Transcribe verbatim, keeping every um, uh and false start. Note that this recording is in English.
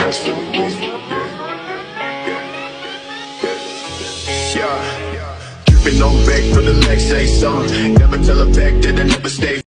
Yeah, keeping on back for the next say song. Never tell her back that I never stay